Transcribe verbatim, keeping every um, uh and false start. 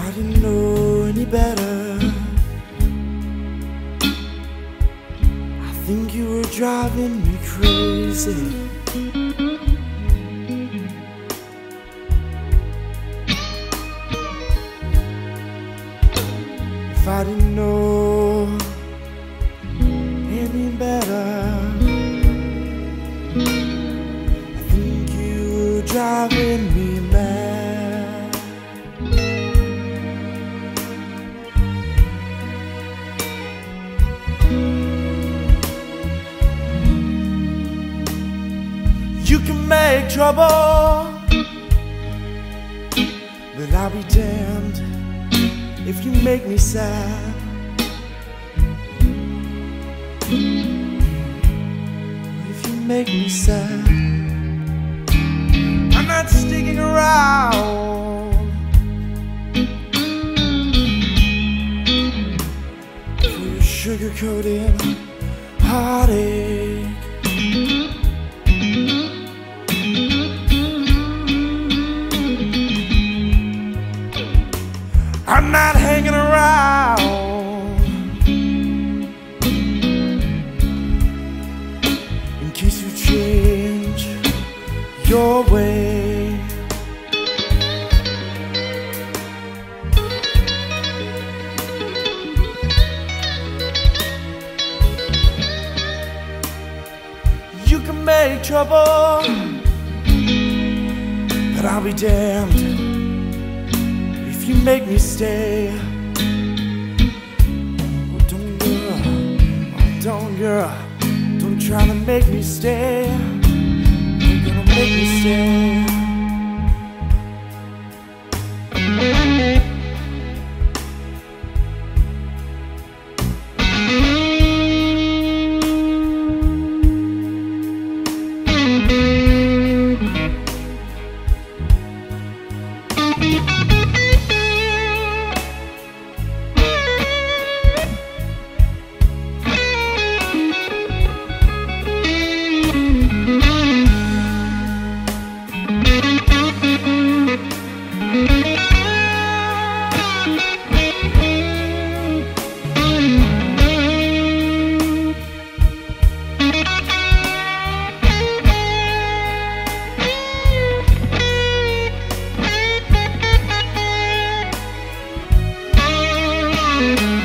I didn't know any better. I think you were driving me crazy. If I didn't know any better, I think you were driving me mad. You can make trouble, but I'll be damned if you make me sad. If you make me sad, I'm not sticking around for your sugar-coated heartache. I'm not hanging around in case you change your way. You can make trouble, but I'll be damned you make me stay. Oh, don't girl, oh, don't girl, don't try to make me stay. You're gonna make me stay. Thank you.